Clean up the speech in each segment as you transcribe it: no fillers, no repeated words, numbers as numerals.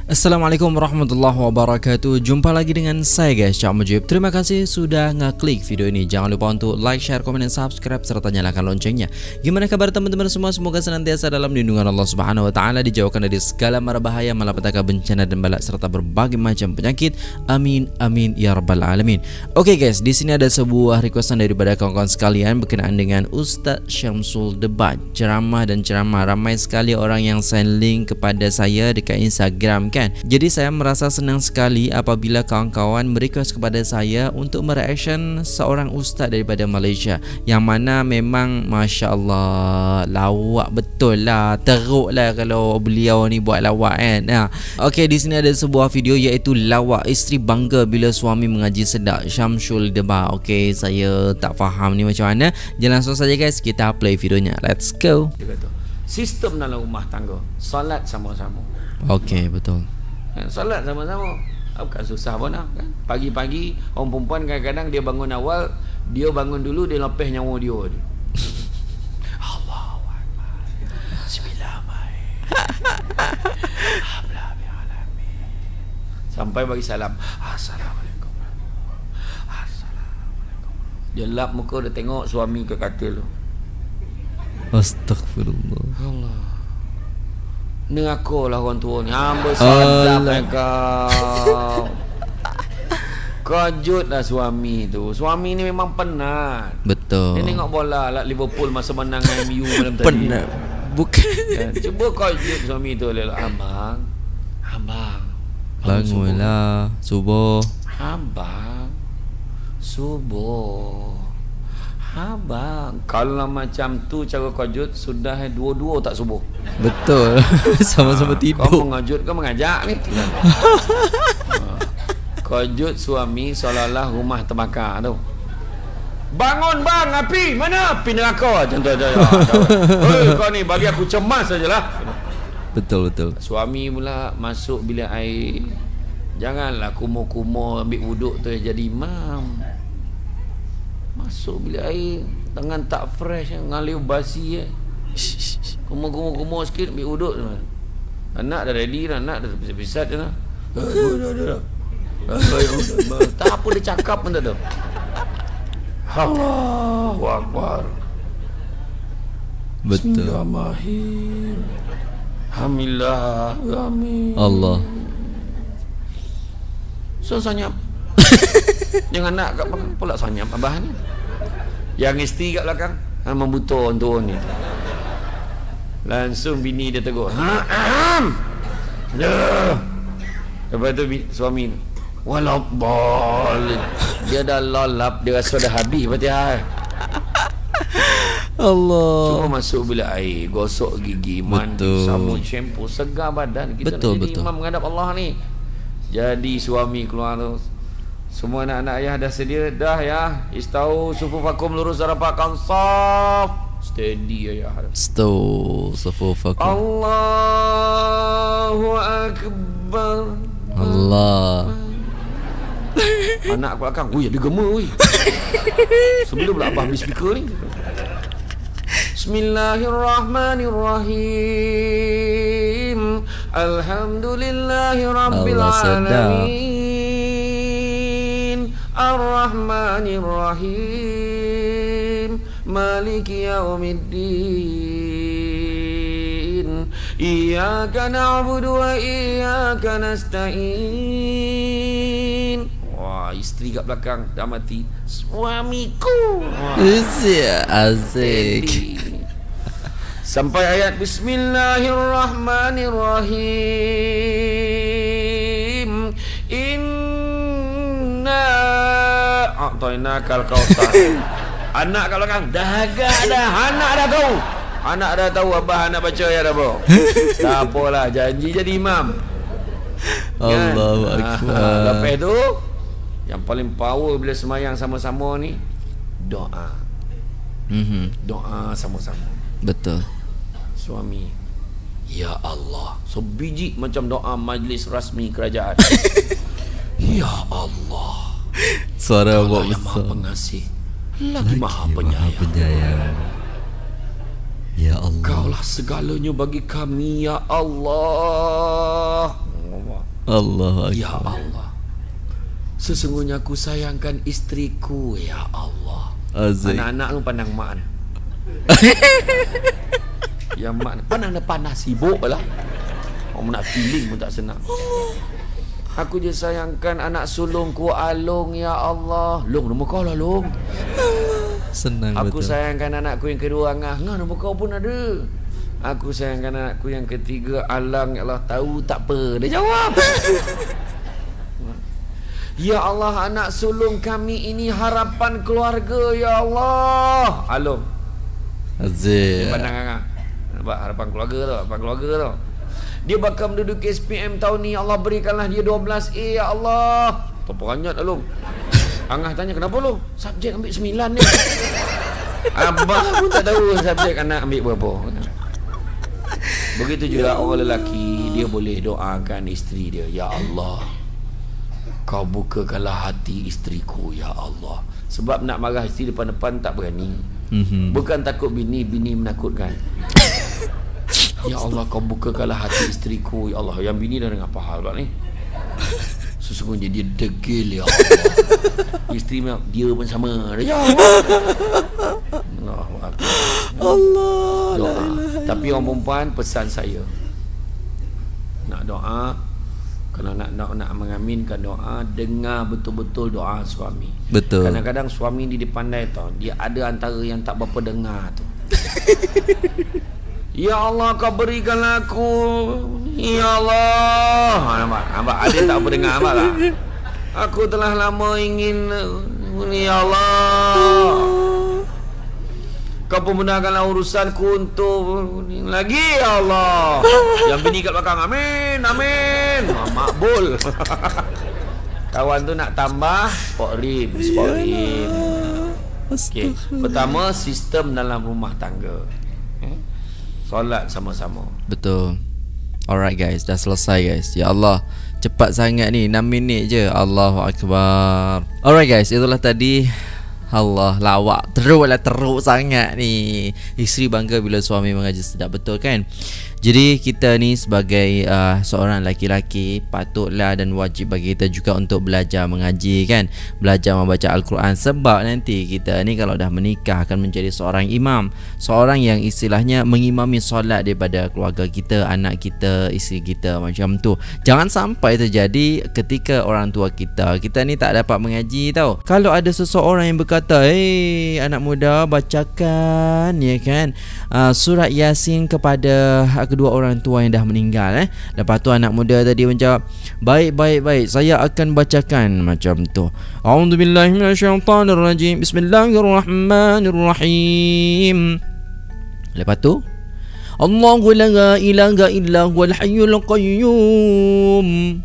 Assalamualaikum warahmatullahi wabarakatuh. Jumpa lagi dengan saya guys, Cak Mujib. Terima kasih sudah ngeklik video ini. Jangan lupa untuk like, share, komen, dan subscribe serta nyalakan loncengnya. Gimana kabar teman-teman semua? Semoga senantiasa dalam lindungan Allah Subhanahu wa taala, dijauhkan dari segala mara bahaya, malapetaka, bencana dan balak serta berbagai macam penyakit. Amin amin ya rabbal alamin. Oke guys, di sini ada sebuah requestan daripada kawan-kawan sekalian berkenaan dengan Ustaz Syamsul debat, ceramah dan ceramah. Ramai sekali orang yang send link kepada saya dekat Instagram kan. Jadi saya merasa senang sekali apabila kawan-kawan merequest kepada saya untuk mereaction seorang ustaz daripada Malaysia, yang mana memang Masya Allah lawak betul lah, teruk lah kalau beliau ni buat lawak kan. Okey, di sini ada sebuah video iaitu lawak isteri bangga bila suami mengaji sedap, Syamsul debat. Okey, saya tak faham ni macam mana. Jangan langsung saja guys, kita play videonya. Let's go. Sistem dalam rumah tangga, solat sama-sama. Okey, betul. Solat sama-sama, bukan susah pun lah kan. Pagi-pagi orang perempuan kadang-kadang dia bangun awal, dia bangun dulu, dia lepeh nyawa dia. Allahu Akbar. Bismillahirrahmanirrahim. Sampai bagi salam. Assalamualaikum. Assalamualaikum. Dia lap muka, dia tengok suami ke katil tu. Astagfirullah. Allah. Nerakalah orang tua ni. Hamba sadap kau. Kejutlah suami tu. Suami ni memang penat. Betul. Dia tengok bola lah Liverpool masa menang MU malam tadi. Penat. Bukan. Ya, cuba kejut suami tu. Abang. Bangunlah subuh. Abang. Subuh. Abang, kalau macam tu cara kejut, sudah dua-dua tak subuh. Betul. Sama-sama tidur. Kau mengejut ke mengajak ni? Kejut suami seolah-olah rumah terbakar tu. Bangun bang, api mana? Api neraka. Contoh aja. Hei kau ni, bagi aku cemas sajalah. Betul. Suami pula masuk bilik air. Janganlah kumur-kumur ambil wuduk tu jadi imam. Masuk bilik air, tangan tak fresh, ngalir basi kumur sikit, ambil wuduk. Anak dah ready dah, anak dah pisat-pisat dah. Tak apa dia cakap pun tak tahu. Allahu Akbar. Betul. Bismillahirrahmanirrahim. Alhamdulillah. Amin. Allah. So sanyap. Jangan nak kat pula sanyap abah ni. Yang isteri kat belakang membutuh untuk ni. Langsung bini dia tegur. Lepas tu suami ni, walaupun dia dah lalap, dia rasa dah habis Fatihah. Allah. Cuma masuk bilik air, gosok gigi, mandi, sabun, shampoo, segar badan. Kita nak jadi imam menghadap Allah ni. Jadi suami keluar tu, semua anak-anak ayah dah sedia dah ya. Istau sufufakum lurus darapakan saf. Steady ayah. Stau sufufakum. Allahu Akbar. Allah. Anak aku belakang, wih ada gema wih. Sebelum pula abah beli speaker ni. Bismillahirrahmanirrahim. Alhamdulillahi rabbil alamin. Ar-Rahmanir-Rahim. Maliki yaumiddin. Iyyaka na'budu wa iyyaka nasta'in. Wah, isteri kat belakang dah mati. Suamiku. Asik. Sampai ayat Bismillahirrahmanirrahim. Inna a'tainakal kautsar. Anak kat belakang dah agak dah. Anak dah tahu abah anak baca ya dah bro. Tak apalah, janji jadi imam. Allahu Akbar. Lepas tu yang paling power bila semayang sama-sama ni, doa. Doa sama-sama. Betul. Suami, ya Allah, sebiji macam doa majlis rasmi kerajaan. Ya Allah, suara awak yang besar. Maha Pengasih, lagi Maha Penyayang. Ya Allah, Kaulah segalanya bagi kami, ya Allah. Allah. Ya Allah, sesungguhnya aku sayangkan istriku. Ya Allah. Azik. Anak-anak lu pandang mak ni. Yang mak ni pandang dia panas sibuk lah. Orang nak feeling pun tak senang. Aku je sayangkan anak sulungku Alung. Ya Allah. Long, nama kau lah Long. Senang Aku betul. sayangkan anakku yang kedua Angah. Ngah, nama kau pun ada. Aku sayangkan anakku yang ketiga Alang. Ya Allah, tahu tak apa. Dia jawab. Ya Allah, anak sulung kami ini harapan keluarga. Ya Allah. Alung. Azik. Pandang Angah. Nampak harapan keluarga tu. Harapan keluarga tu. Dia bakal menduduki SPM tahun ni. Allah berikanlah dia 12A. Ya Allah. Terperanjat lah Long. Angah tanya, kenapa Long? Subjek ambil 9 ni. Abah pun tak tahu subjek anak ambil berapa. Begitu juga orang lelaki, dia boleh doakan isteri dia. Ya Allah, kau bukakanlah hati isteriku. Ya Allah. Sebab nak marah isteri depan-depan tak berani. Bukan takut bini menakutkan. Ya Allah, kau bukakanlah hati isteriku. Ya Allah. Yang bini dah dengar apa hal ni? Sesungguhnya dia degil. Ya Allah. Isteri dia pun sama. Ya Allah. Allah. Doa. Tapi orang perempuan, pesan saya, nak doa, kalau nak mengaminkan doa, dengar betul-betul doa suami. Betul. Kadang-kadang suami ni dia pandai tau. Dia ada antara yang tak berapa dengar tu. Ya Allah, kau berikanlah aku. Ya Allah. Nampak? Ada tak apa dengar, nampak tak? Aku telah lama ingin. Ya Allah, kau pemudahkanlah urusanku untuk lagi. Ya Allah. Yang bini kat belakang, amin, amin. Makbul. Kawan tu nak tambah sport rim. Okay. Pertama, sistem dalam rumah tangga. Solat sama-sama. Betul. Alright guys, dah selesai guys. Ya Allah, cepat sangat ni, 6 minit je. Allahu Akbar. Alright guys, itulah tadi. Allah, lawak teruk sangat ni. Isteri bangga bila suami mengaji sedap, betul kan? Jadi kita ni sebagai seorang laki-laki, patutlah dan wajib bagi kita juga untuk belajar mengaji kan, belajar membaca Al-Quran. Sebab nanti kita ni kalau dah menikah akan menjadi seorang imam, seorang yang istilahnya mengimami solat daripada keluarga kita, anak kita, isteri kita, macam tu. Jangan sampai terjadi ketika orang tua kita ni tak dapat mengaji tau. Kalau ada seseorang yang berkata, anak muda, bacakan ya kan surat Yasin kepada kedua orang tua yang dah meninggal. Lepas tu anak muda tadi menjawab, baik, saya akan bacakan, macam tu. A'udzubillahi minasyaitonirrajim. Bismillahirrahmanirrahim. Lepas tu, Allahu la ilaha illa huwal hayyul qayyum.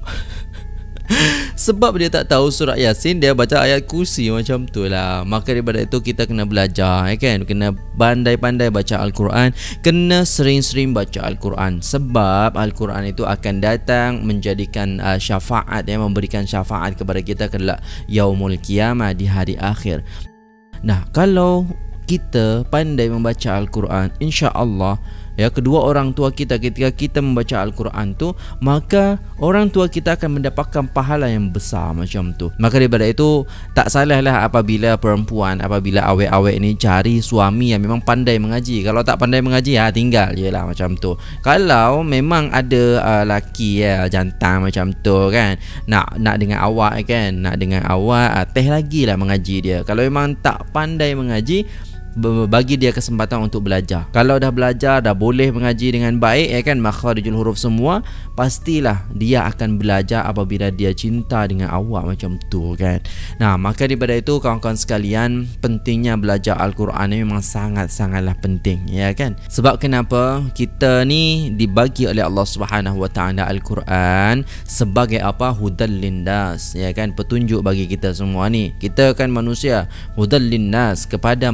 Sebab dia tak tahu surat Yasin, dia baca ayat kursi, macam tu lah. Maka daripada itu kita kena belajar kan? Kena pandai-pandai baca Al-Quran, kena sering-sering baca Al-Quran. Sebab Al-Quran itu akan datang menjadikan syafaat, yang memberikan syafaat kepada kita kelak yaumul qiyamah, di hari akhir. Nah, kalau kita pandai membaca Al-Quran, insya-Allah ya, kedua orang tua kita ketika kita membaca Al-Quran tu, maka orang tua kita akan mendapatkan pahala yang besar, macam tu. Maka daripada itu tak salahlah apabila perempuan, apabila awet-awet ni cari suami yang memang pandai mengaji. Kalau tak pandai mengaji, tinggal je lah, macam tu. Kalau memang ada laki jantan macam tu kan, nak dengan awak kan, nak dengan awak, teh lagi lah mengaji dia. Kalau memang tak pandai mengaji, bagi dia kesempatan untuk belajar. Kalau dah belajar, dah boleh mengaji dengan baik ya kan, makharijul huruf semua, pastilah dia akan belajar apabila dia cinta dengan awak, macam tu kan. Nah, maka daripada itu kawan-kawan sekalian, pentingnya belajar Al-Quran ni memang sangat-sangatlah penting ya kan. Sebab kenapa kita ni dibagi oleh Allah Subhanahu Wa Taala Al-Quran sebagai apa? Hudal linnas ya kan, petunjuk bagi kita semua ni. Kita kan manusia, hudal linnas, kepada manusia.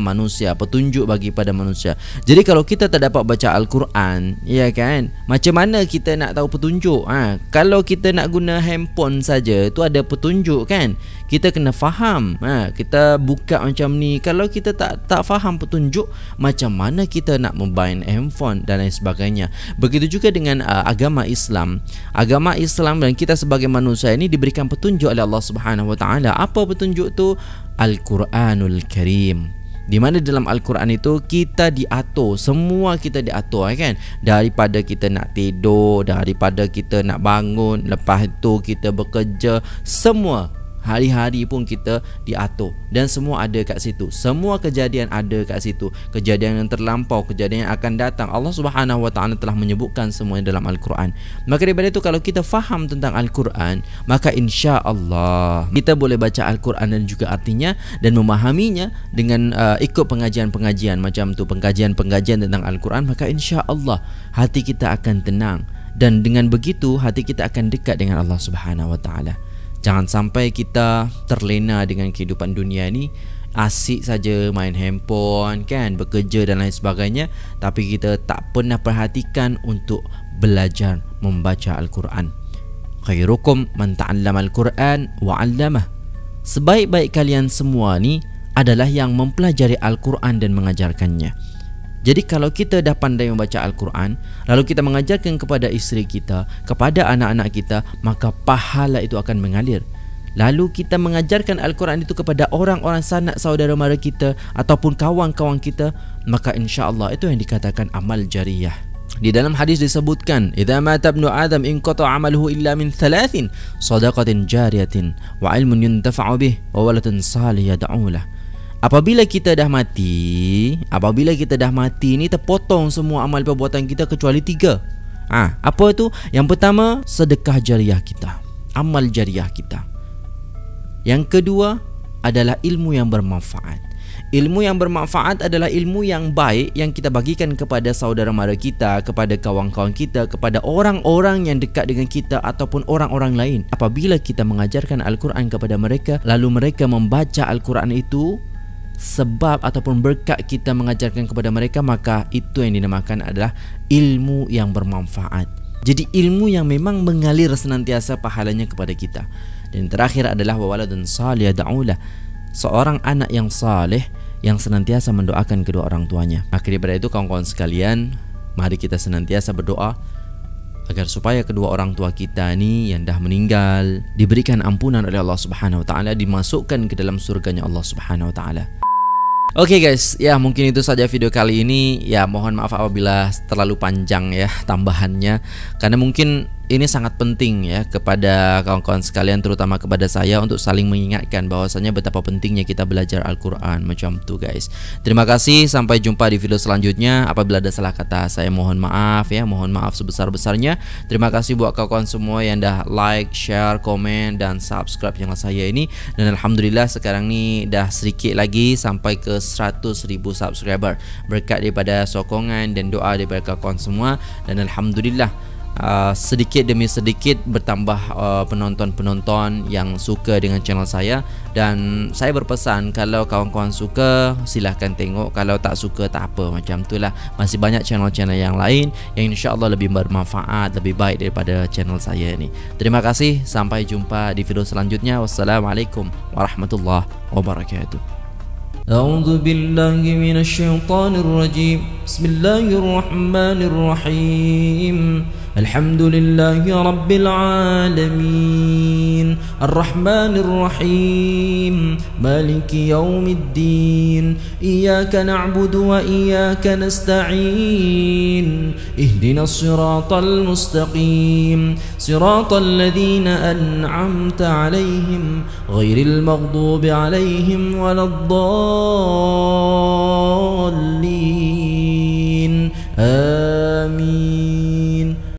manusia, petunjuk bagi pada manusia. Jadi kalau kita tak dapat baca Al-Quran, ya kan, macam mana kita nak tahu petunjuk? Kalau kita nak guna handphone saja, tu ada petunjuk kan? Kita kena faham. Kita buka macam ni. Kalau kita tak faham petunjuk, macam mana kita nak membain handphone dan lain sebagainya. Begitu juga dengan agama Islam. Agama Islam dan kita sebagai manusia ini diberikan petunjuk oleh Allah Subhanahu Wa Taala. Apa petunjuk tu? Al-Quranul Karim, di mana dalam Al-Quran itu kita diatur, semua kita diatur kan, daripada kita nak tidur, daripada kita nak bangun, lepas itu kita bekerja, semua hari-hari pun kita diatur dan semua ada kat situ. Semua kejadian ada kat situ. Kejadian yang terlampau, kejadian yang akan datang, Allah Subhanahu Wa Taala telah menyebutkan semuanya dalam Al-Quran. Maka daripada itu kalau kita faham tentang Al-Quran, maka insya-Allah kita boleh baca Al-Quran dan juga artinya dan memahaminya dengan ikut pengajian-pengajian macam tu, pengajian-pengajian tentang Al-Quran, maka insya-Allah hati kita akan tenang dan dengan begitu hati kita akan dekat dengan Allah Subhanahu Wa Taala. Jangan sampai kita terlena dengan kehidupan dunia ni, asyik saja main handphone kan, bekerja dan lain sebagainya, tapi kita tak pernah perhatikan untuk belajar membaca Al-Quran. Khairukum man ta'allama Al-Quran wa 'allamah. Sebaik-baik kalian semua ni adalah yang mempelajari Al-Quran dan mengajarkannya. Jadi kalau kita dah pandai membaca Al-Quran, lalu kita mengajarkan kepada isteri kita, kepada anak-anak kita, maka pahala itu akan mengalir. Lalu kita mengajarkan Al-Quran itu kepada orang-orang sanak saudara mara kita ataupun kawan-kawan kita, maka insya-Allah itu yang dikatakan amal jariyah. Di dalam hadis disebutkan, "Idza mata ibnu Adam inqata 'amaluhu illa min 3, shadaqatin jariyatin wa 'ilmun yuntafa'u bih wa waladun salih yad'u lah." Apabila kita dah mati ni terpotong semua amal perbuatan kita kecuali 3. Apa tu? Yang pertama, sedekah jariah kita, amal jariah kita. Yang kedua adalah ilmu yang bermanfaat. Ilmu yang bermanfaat adalah ilmu yang baik yang kita bagikan kepada saudara mara kita, kepada kawan-kawan kita, kepada orang-orang yang dekat dengan kita ataupun orang-orang lain. Apabila kita mengajarkan Al-Quran kepada mereka, lalu mereka membaca Al-Quran itu sebab ataupun berkat kita mengajarkan kepada mereka, maka itu yang dinamakan adalah ilmu yang bermanfaat. Jadi ilmu yang memang mengalir senantiasa pahalanya kepada kita. Dan terakhir adalah wawaladun salih yad'ulah, seorang anak yang saleh yang senantiasa mendoakan kedua orang tuanya. Maka daripada itu kawan-kawan sekalian, mari kita senantiasa berdoa agar supaya kedua orang tua kita ni yang dah meninggal diberikan ampunan oleh Allah Subhanahu Wa Taala, dimasukkan ke dalam surganya Allah Subhanahu Wa Taala. Oke guys, ya mungkin itu saja video kali ini. Ya mohon maaf apabila terlalu panjang ya tambahannya, karena mungkin ini sangat penting ya kepada kawan-kawan sekalian, terutama kepada saya, untuk saling mengingatkan bahwasanya betapa pentingnya kita belajar Al-Quran macam tu guys. Terima kasih, sampai jumpa di video selanjutnya. Apabila ada salah kata saya mohon maaf ya, mohon maaf sebesar-besarnya. Terima kasih buat kawan-kawan semua yang dah like, share, komen dan subscribe channel saya ini. Dan alhamdulillah sekarang ni dah sedikit lagi sampai ke 100,000 subscriber berkat daripada sokongan dan doa daripada kawan-kawan semua. Dan alhamdulillah sedikit demi sedikit bertambah penonton-penonton yang suka dengan channel saya. Dan saya berpesan, kalau kawan-kawan suka silahkan tengok, kalau tak suka tak apa, macam itulah. Masih banyak channel-channel yang lain yang insya-Allah lebih bermanfaat, lebih baik daripada channel saya ni. Terima kasih, sampai jumpa di video selanjutnya. Wassalamualaikum warahmatullahi wabarakatuh. أعوذ بالله من الشيطان الرجيم بسم الله الرحمن الرحيم الحمد لله رب العالمين الرحمن الرحيم مالك يوم الدين إياك نعبد وإياك نستعين اهدنا الصراط المستقيم صراط الذين أنعمت عليهم غير المغضوب عليهم ولا الضالين